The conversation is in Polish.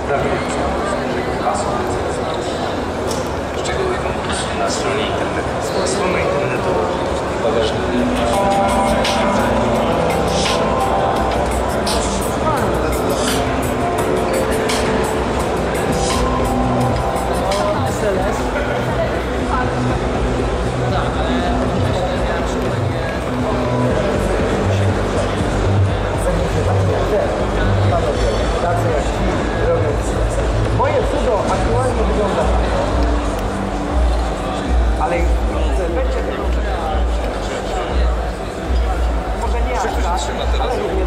Szczegóły konkursu na stronie internetowej. Strona internetowa. Moje cudo aktualnie wygląda tak. Ale będzie może nie aż tak, ale